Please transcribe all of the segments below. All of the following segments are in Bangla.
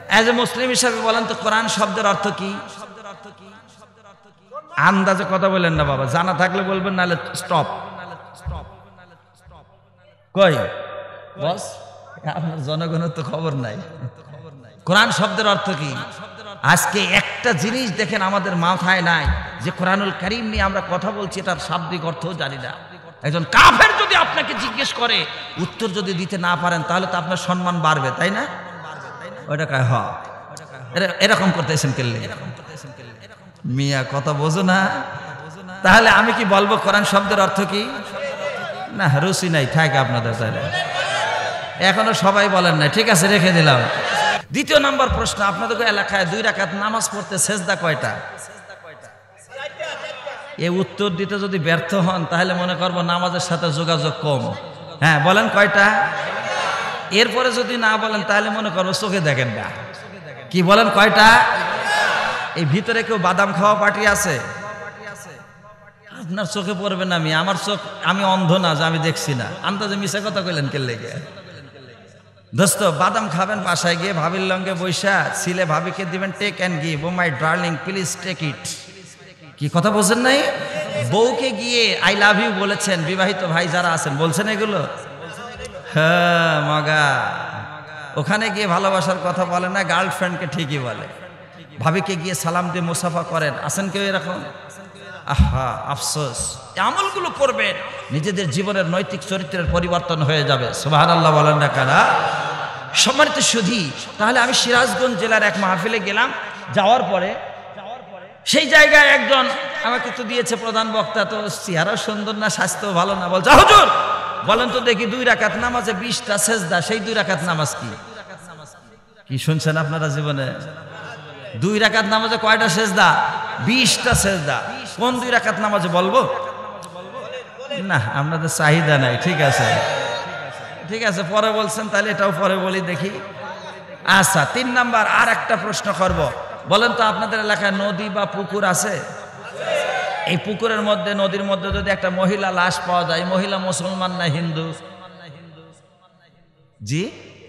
এজ এ মুসলিম হিসাবে বলেন তো কোরআন শব্দের অর্থ কি? আন্দাজে কথা বলেন না বাবা, জানা থাকলে বলবেন, নাহলে স্টপ। কই বস, আপনার জনগণের তো খবর নাই। কোরআন শব্দের অর্থ কি? আজকে একটা জিনিস দেখেন আমাদের মাথায় নাই, যে কোরআনুল কারীম নিয়ে আমরা কথা বলছি, এটার শাব্দিক অর্থও জানি না। একজন কাফের যদি আপনাকে জিজ্ঞেস করে, উত্তর যদি দিতে না পারেন, তাহলে তো আপনার সম্মান বাড়বে, তাই না? ওইটা কয় হ, এরকম করতেছেন কেলে মিয়া, কথা বোঝো না? তাহলে আমি কি বলবো কোরআন শব্দের অর্থ কি? না, রুচি নাই, থাকে আপনাদের। তাহলে এখনো সবাই বলেন না, ঠিক আছে, রেখে দিলাম। দ্বিতীয় নম্বর প্রশ্ন, আপনাদের এলাকায় 2 রাকাত নামাজ পড়তে সেজদা কয়টা? এই উত্তর দিতে যদি ব্যর্থ হন, তাহলে মনে করবো নামাজের সাথে যোগাযোগ কম। হ্যাঁ বলেন কয়টা? এরপরে যদি না বলেন, তাহলে মনে করবো চোখে দেখেন না। কি বলেন কয়টা? এই ভিতরে কেউ বাদাম খাওয়া পার্টি আছে? আপনার চোখে পড়বে না। আমার চোখ, আমি অন্ধ না যে আমি দেখছি না। আন্দাজে মিশা কথা কইলেন কে লেগে? দোস্ত, বাদাম খাবেন বাসায় গিয়ে, ভাবির লঙ্গে বৈশা ছিলে ভাবিকে দিবেন take and give, oh my darling please take it. কি কথা বলছেন নাই? বউকে গিয়ে আই লাভ ইউ বলেছেন, বিবাহিত ভাই যারা আছেন বলছেন এগুলো? হ্যাঁ মগা, ওখানে গিয়ে ভালোবাসার কথা বলে না, গার্লফ্রেন্ডকে ঠিকই বলে। ভাবিকে গিয়ে সালাম দিয়ে মুসাফা করেন, আছেন কেউ এরকম? আহা আফসোস। আমলগুলো করবেন, নিজেদের জীবনের নৈতিক চরিত্রের পরিবর্তন হয়ে যাবে। সুবহানাল্লাহ বলেন না কারা? সম্মানিত সুধী, তাহলে আমি সিরাজগঞ্জ জেলার এক মাহফিলে গেলাম। যাওয়ার পরে সেই জায়গায় একজন আমাকে তো দিয়েছে প্রধান বক্তা, তো চেহারা সুন্দর না, স্বাস্থ্য ভালো না, বলছে হুজুর বলেন তো দেখি 2 রাকাত নামাজে 20টা সেজদা, সেই 2 রাকাত নামাজ কি? কি শুনছেন আপনারা জীবনে? 2 রাকাত নামাজে কয়টা সেজদা? 20টা সেজদা। কোন 2 রাকাত নামাজে বলবো? না, আপনাদের চাহিদা নাই। ঠিক আছে, ঠিক আছে, পরে বলছেন, তাহলে এটাও পরে বলি দেখি। আচ্ছা, 3 নাম্বার আর একটা প্রশ্ন করব। বলেন তো আপনাদের এলাকায় নদী বা পুকুর আছে? এই পুকুরের মধ্যে, নদীর মধ্যে যদি একটা মহিলা লাশ পাওয়া যায়, মহিলা মুসলমান না হিন্দু? জি,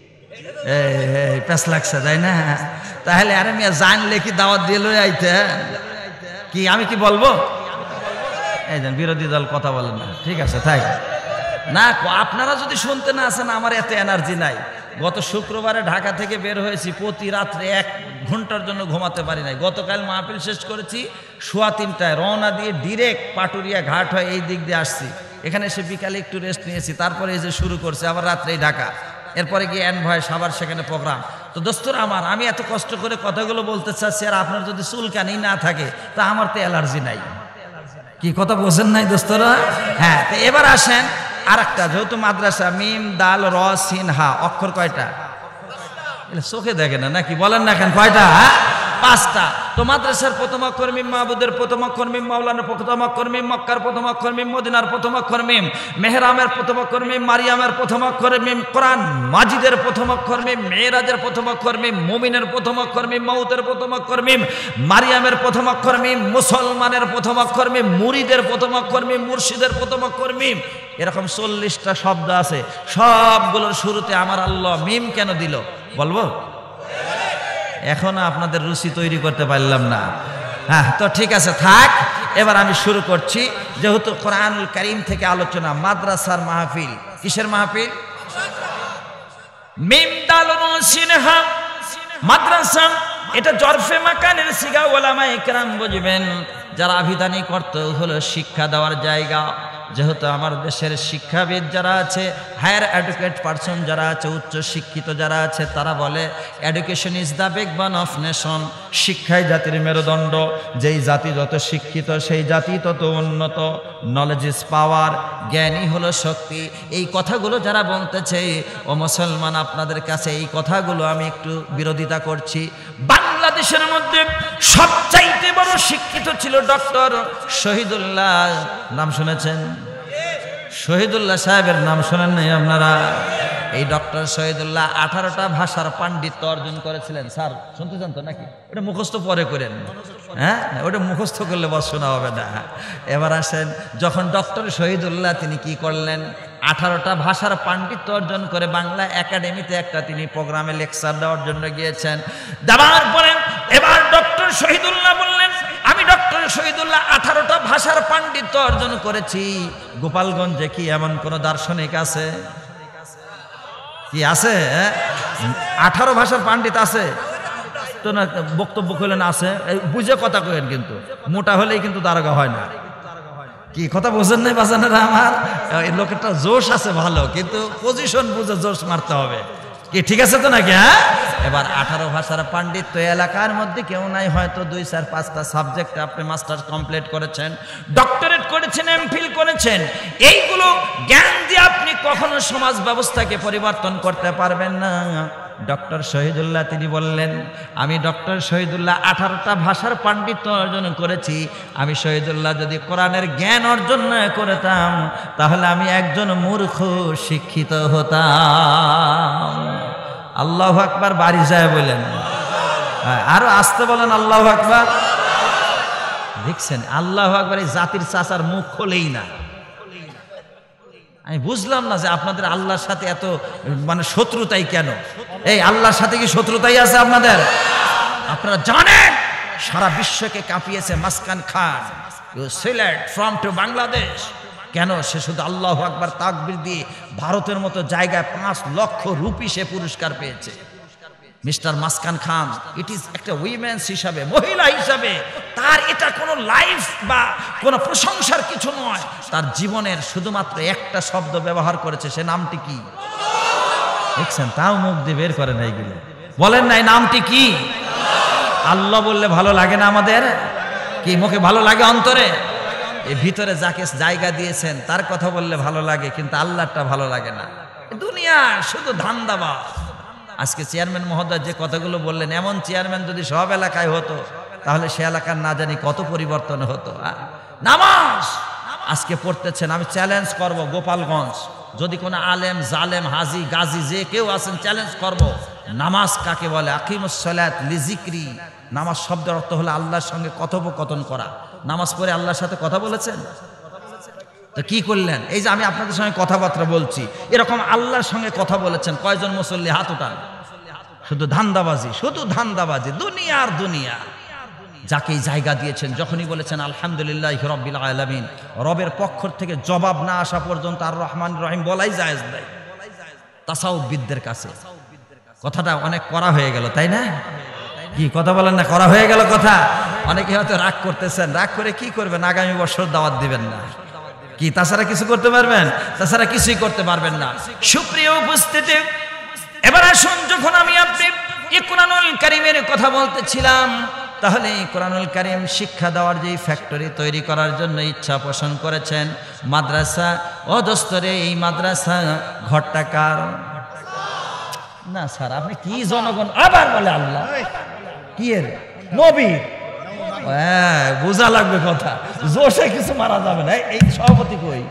পেশ লাগছে তাই না? তাহলে আরে মিয়া জানলে কি দাওয়াত দিয়ে লই আইতে? কি আমি কি বলবো? এই দেন, বিরোধী দল কথা বলেন না। ঠিক আছে, তাই না, আপনারা যদি শুনতে না আসেন, আমার এত এনার্জি নাই। গত শুক্রবারে ঢাকা থেকে বের হয়েছি, প্রতি রাত্রে 1 ঘন্টার জন্য ঘুমাতে পারি নাই। গতকাল মাহফিল শেষ করেছি 3:15টায়, রওনা দিয়ে ডিরেক্ট পাটুরিয়া ঘাট হয়ে এই দিক দিয়ে আসছি। এখানে এসে বিকালে একটু রেস্ট নিয়েছি, তারপরে এই যে শুরু করছে আবার রাত্রেই ঢাকা। এরপরে গিয়ে এনভয় সাবার, সেখানে প্রোগ্রাম। তো দোস্তরা আমার, আমি এত কষ্ট করে কথাগুলো বলতে চাচ্ছি, আর আপনার যদি চুলকানি না থাকে, তা আমার তো অ্যালার্জি নাই। কি কথা বোঝেন নাই দোস্তরা? হ্যাঁ, তো এবার আসেন আর একটা, যেহেতু মাদ্রাসা, মিম দাল র সিন হা, অক্ষর কয়টা? চোখে দেখে না নাকি? বলেন না কেন, কয়টা? 5টা। তো মাদ্রাসার প্রথম অক্ষর মিম, মাহবুদের প্রথম অক্ষর মিম, মাওলানার প্রথম অক্ষর মিম, মক্কার প্রথম অক্ষর মিম, মদিনার প্রথম অক্ষর মিম, মেহরামের প্রথম অক্ষর মিম, মারিয়ামের প্রথম অক্ষর মিম, কোরআন মাজিদের প্রথম অক্ষর মিম, মেরাজের প্রথম অক্ষর মিম, মুমিনের প্রথম অক্ষর মিম, মাউতের প্রথম অক্ষর মিম, মারিয়ামের প্রথম অক্ষর মিম, মুসলমানের প্রথম অক্ষর মিম, মুরিদের প্রথম অক্ষর মিম, মুর্শিদের প্রথম অক্ষর মিম। এরকম 40টা শব্দ আছে। সবগুলোর শুরুতে আমার আল্লাহ মিম কেন দিল বলবো? এখনো আপনাদের রুচি তৈরি করতে পারলাম না। হ্যাঁ, তো ঠিক আছে, থাক। এবার আমি শুরু করছি। যেহেতু কোরআনুল কারীম থেকে আলোচনা, মাদ্রাসার মাহফিল। কিসের মাহফিল? মিম দাল র সিন হা, মাদ্রাসা। এটা জরফে মাকানের সিগা, ওলামায়ে কেরাম বুঝবেন। যারা আভিধানিক অর্থ হলো শিক্ষা দেওয়ার জায়গা। যেহেতু আমার দেশের শিক্ষাবিদ যারা আছে, হায়ার এডুকেট পারসন যারা আছে, উচ্চ শিক্ষিত যারা আছে, তারা বলে education is the backbone of nation. শিক্ষাই জাতির মেরুদণ্ড। যেই জাতি যত শিক্ষিত, সেই জাতি তত উন্নত। নলেজ ইজ পাওয়ার, জ্ঞানই হলো শক্তি। এই কথাগুলো যারা বলতেছে, ও মুসলমান, আপনাদের কাছে এই কথাগুলো আমি একটু বিরোধিতা করছি। বাংলাদেশের মধ্যে সবচাইতে বড় শিক্ষিত ছিল ডক্টর শহীদুল্লাহ। নাম শুনেছেন? শহীদুল্লাহ সাহেবের নাম শোনেন নাই আপনারা? এই ডক্টর শহীদুল্লাহ 18টা ভাষার পাণ্ডিত্য অর্জন করেছিলেন। স্যার শুনতে চান তো নাকি? ওটা মুখস্থ পরে করেন। হ্যাঁ, ওটা মুখস্থ করলে বস শোনা হবে না। এবার আসেন, যখন ডক্টর শহীদুল্লাহ তিনি কি করলেন? 18টা ভাষার পাণ্ডিত্য অর্জন করে বাংলা একাডেমিতে একটা তিনি প্রোগ্রামে লেকচার দেওয়ার জন্য গিয়েছেন। দেওয়ার পরে এবার ডক্টর শহীদুল্লাহ বললেন, আমি ডক্টর শহীদুল্লাহ 18টা ভাষার পাণ্ডিত্য অর্জন করেছি। গোপালগঞ্জে কি এমন কোন দার্শনিক আছে? কি আছে? 18 ভাষার পাণ্ডিত আছে তো না? বক্তব্য করলেন আছে, বুঝে কথা কইেন, কিন্তু মোটা হলেই কিন্তু দারোগা হয় না। কি কথা বোঝেন নাই বাজানেরা আমার? এই লোকেরটা জোশ আছে ভালো, কিন্তু পজিশন বুঝে জোশ মারতে হবে। কি ঠিক আছে তো নাকি? হ্যাঁ, এবার 18 ভাষার পাণ্ডিত্য এলাকার মধ্যে কেউ নাই, হয়তো 2, 4, 5টা সাবজেক্টে আপনি মাস্টার্স কমপ্লিট করেছেন, ডক্টরেট করেছেন, এমফিল করেছেন। এইগুলো জ্ঞান দিয়ে আপনি কখনো সমাজ ব্যবস্থাকে পরিবর্তন করতে পারবেন না। ডক্টর শহীদুল্লাহ তিনি বললেন, আমি ডক্টর শহীদুল্লাহ 18টা ভাষার পাণ্ডিত্য অর্জন করেছি। আমি শহীদুল্লাহ যদি কোরআনের জ্ঞান অর্জন না করতাম তাহলে আমি একজন মূর্খ শিক্ষিত হতাম। আল্লাহু আকবার, বাড়ি যায় বলেন, আরো আসতে বলেন আল্লাহু আকবার। দেখছেন, আল্লাহু আকবার এই জাতির চাচার মুখ খোলেই না। আমি বুঝলাম না যে আপনাদের আল্লাহর সাথে এত মানে শত্রুতাই কেন? এই আল্লাহর সাথে কি শত্রুতাই আছে আপনাদের? আপনারা জানেন সারা বিশ্বকে কাঁপিয়েছে মাসকান খান, সিলেট ফ্রম টু বাংলাদেশ। কেন? সে শুধু আল্লাহু আকবার তাকবীর দিয়ে ভারতের মতো জায়গায় 5 লক্ষ রুপি সে পুরস্কার পেয়েছে। Mister Muskan Khan, it is একটা উইমেন্স হিসাবে, মহিলা হিসাবে তার এটা কোনো লাইফ বা কোনো প্রশংসার কিছু নয়। তার জীবনের শুধুমাত্র একটা শব্দ ব্যবহার করেছে, সে নামটি কি? দেখছেন, তাও মুখ দিয়ে বের করে নাই, গেলে বলেন নাই নামটি কি? আল্লাহ বললে ভালো লাগে না আমাদের? কি মুখে ভালো লাগে? অন্তরে এই ভিতরে যাকে জায়গা দিয়েছেন তার কথা বললে ভালো লাগে, কিন্তু আল্লাহটা ভালো লাগে না। দুনিয়া শুধু ধান্দাবাজ। আজকে চেয়ারম্যান মহোদয় যে কথাগুলো বললেন, এমন চেয়ারম্যান যদি সব এলাকায় হতো তাহলে সে এলাকার না জানি কত পরিবর্তন হতো। নামাজ আজকে পড়তেছেন, আমি চ্যালেঞ্জ করব, গোপালগঞ্জ যদি কোনো আলেম, জালেম, হাজি, গাজী যে কেউ আছেন, চ্যালেঞ্জ করব, নামাজ কাকে বলে? আকিমুস সালাত লিজিকরি। নামাজ শব্দের অর্থ হলো আল্লাহর সঙ্গে কথোপকথন করা। নামাজ পড়ে আল্লাহর সাথে কথা বলেছেন? তো কি করলেন? এই যে আমি আপনাদের সঙ্গে কথাবার্তা বলছি, এরকম আল্লাহর সঙ্গে কথা বলেছেন কয়জন মুসল্লি? হাত উঠান। শুধু ধান্দাবাজি, শুধু ধান্দাবাজি, দুনিয়ার দুনিয়া। যাকে জায়গা দিয়েছেন, যখনই বলেছেন আলহামদুলিল্লাহ রাব্বিল আলামিন, রবের পক্ষ থেকে জবাব না আসা পর্যন্ত আর রহমান রহিম বলাই জায়েজ নাই তাসাউফবিদদের কাছে। কথাটা অনেক করা হয়ে গেল, তাই না? কি কথা বলেন না? করা হয়ে গেল কথা। অনেকে হয়তো রাগ করতেছেন, রাগ করে কি করবেন? আগামী বছর দাওয়াত দিবেন না। কি তাছাড়া কিছু করতে পারবেন? তাছাড়া কিছুই করতে পারবেন না। সুপ্রিয় উপস্থিতি, এবার আসুন, যখন আমি আপনি কোরআনুল কারীমের কথা বলতেছিলাম, তাহলে কোরআনুল কারীম শিক্ষা দেওয়ার যে ফ্যাক্টরি তৈরি করার জন্য ইচ্ছা পোষণ করেছেন, মাদ্রাসা ও দোস্তরে, এই মাদ্রাসা ঘরটা কার? না স্যার, আপনি কি জনগণ আবার বলে আল্লাহ কি এর নবী? হ্যাঁ, বোঝা লাগবে কথা, জোশে কিছু মারা যাবে না। এই সভাপতি কই?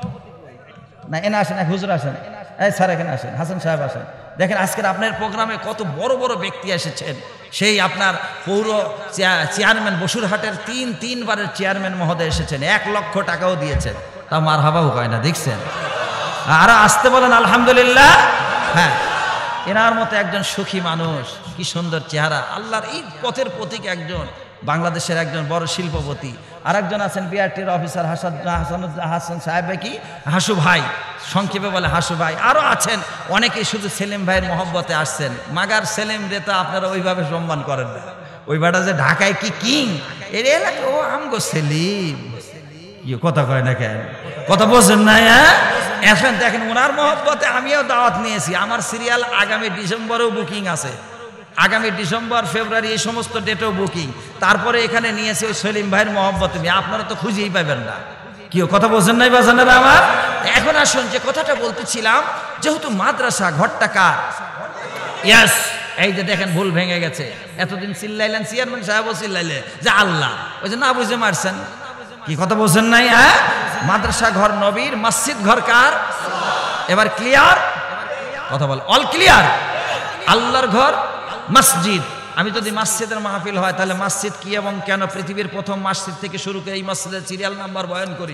না, এনে আসেন, এক হুজুর আসেন, এই স্যার এখানে আসেন, হাসান সাহেব আসেন। দেখেন আজকের আপনার প্রোগ্রামে কত বড় বড় ব্যক্তি এসেছেন। সেই আপনার পৌর চেয়ারম্যান বসুরহাটের তিনবারের চেয়ারম্যান মহোদয় এসেছেন, 1 লক্ষ টাকাও দিয়েছেন, তা মার হাবাও কয় না। দেখছেন? আর আসতে বলেন আলহামদুলিল্লাহ। হ্যাঁ, এনার মতো একজন সুখী মানুষ, কি সুন্দর চেহারা, আল্লাহর এই পথের প্রতীক একজন, বাংলাদেশের একজন বড় শিল্পপতি। আর একজন আছেন বিআরটির অফিসার হাসান সাহেব, কি হাসু ভাই, সংক্ষেপে বলে হাসু ভাই। আরও আছেন অনেকেই, শুধু সেলিম ভাইয়ের মহব্বতে আসছেন। মাগার সেলিম রে তো আপনারা ওইভাবে সম্মান করেন না। ওই বাটা যে ঢাকায় কি কিং, এর এলাকা ও আমগো সেলিম। কি কথা কয় না কেন? কথা বলছেন না? এখন দেখেন ওনার মহব্বতে আমিও দাওয়াত নিয়েছি। আমার সিরিয়াল আগামী ডিসেম্বরেও বুকিং আছে, আগামী ডিসেম্বর, ফেব্রুয়ারি এই সমস্ত ডেটেও বুকিং। তারপরে এখানে নিয়েছি ওই সেলিম ভাইয়ের মহব্বতে। আপনারা তো খুঁজেই পাবেন না। কি কথা বলছেন নাই বাজানেরা আমার? এখন আসুন, যে কথাটা বলতেছিলাম, যেহেতু মাদ্রাসা ঘরটা কার? ইয়াস, এই যে দেখেন ভুল ভেঙে গেছে। এতদিন চিল্লাইলেন, চেয়ারম্যান সাহেবও চিল্লাইলে যে আল্লাহ, ওই যে না বুঝে মারছেন। কি কথা বলছেন নাই? হ্যাঁ, মাদ্রাসা ঘর নবীর, মসজিদ ঘর কার? এবার ক্লিয়ার কথা বল, অল ক্লিয়ার। আল্লাহর ঘর মসজিদ। আমি যদি মসজিদের মাহফিল হয় তাহলে মসজিদ কি এবং কেন, পৃথিবীর প্রথম মসজিদ থেকে শুরু করে এই মসজিদের সিরিয়াল নাম্বার বয়ান করি।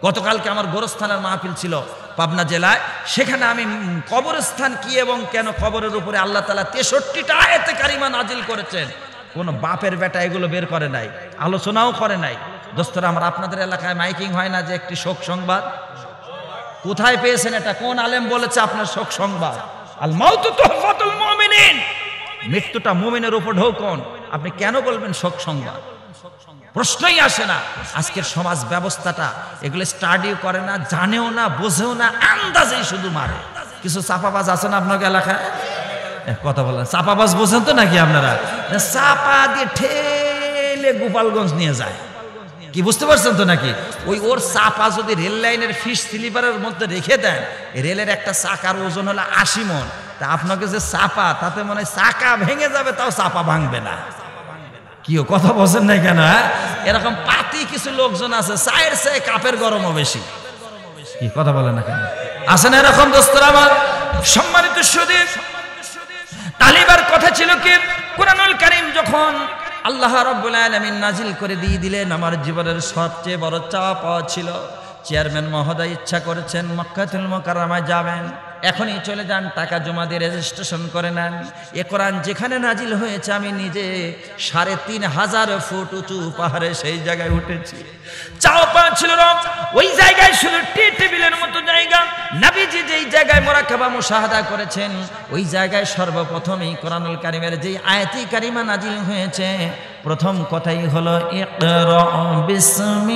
গতকালকে আমার গোরস্থানের মাহফিল ছিল পাবনা জেলায়, সেখানে আমি কবরস্থান কি এবং কেন কবরের উপরে আল্লাহ তাআলা 63টা আয়াতে কারিমা নাজিল করেছেন, কোন বাপের বেটা এগুলো বের করে নাই, আলোচনাও করে নাই। দোস্তরা আমার, আপনাদের এলাকায় মাইকিং হয় না যে একটি শোক সংবাদ? কোথায় পেয়েছেন এটা? কোন আলেম বলেছে আপনার শোক সংবাদ? আল মাউতু তুহফাতুল মুমিনিন, মৃত্যুটা মুমিনের উপর ঢোকন, আপনি কেন বলবেন শোক সংবাদ? প্রশ্নই আসে না। আজকের সমাজ ব্যবস্থাটা এগুলো স্টাডিও করে না, জানেও না, বোঝেও না, আন্দাজেই শুধু মারে। কিছু চাপাবাজ আছে না আপনার এলাকায়? কথা বলেন, চাপাবাজ বোঝেন তো নাকি আপনারা? চাপা দিয়ে ঠেলে গোপালগঞ্জ নিয়ে যায়, কি বুঝতে পারছেন তো নাকি? ওর চাপা যদি রেল লাইনের ফিস স্লিপারের মধ্যে রেখে দেন, রেলের একটা চাকার ওজন হলো 80 মন, তা আপনাকে যে চাপা, তাতে মনে হয় চাকা ভেঙে যাবে, তাও চাপা ভাঙবে না। কি কথা বলছেন না কেন? এরকম পাতি কিছু লোকজন আছে, চায়ের চেয়ে কাপের গরমও বেশি। কি কথা বলেন না কেন? আছে না এরকম দোস্তরা আমার? সম্মানিত সুধী, তালিবার কথা ছিল কি, কুরআনুল কারীম যখন আল্লাহ রাব্বুল আলামিন নাজিল করে দিয়ে দিলেন, আমার জীবনের সবচেয়ে বড় চাওয়া পাওয়া ছিল, চেয়ারম্যান মহোদয় ইচ্ছা করেছেন মক্কাতুল মুকাররমায় যাবেন, এখনই চলে যান, টাকা জমা দিয়ে রেজিস্ট্রেশন করে নেন। এ কোরআন যেখানে নাজিল হয়েছে, আমি নিজে ৩,৫০০ ফুট উঁচু পাহাড়ে সেই জায়গায় উঠেছি। চাওয়া পাওয়া ছিল রব, ওই জায়গায় শুধু টি টেবিলের মতো জায়গা, নবীজি যেই জায়গায় মুরাকাবা মুশাহাদা করেছেন, ওই জায়গায় সর্বপ্রথমই কোরআনুল কারীমের যেই আয়াতি কারিমা নাজিল হয়েছে, প্রথম কথাই হলো ইকরা বিসমি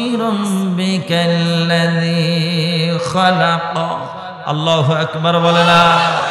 রাব্বিকাল্লাযী খালাক। আল্লাহু আকবার বলে না।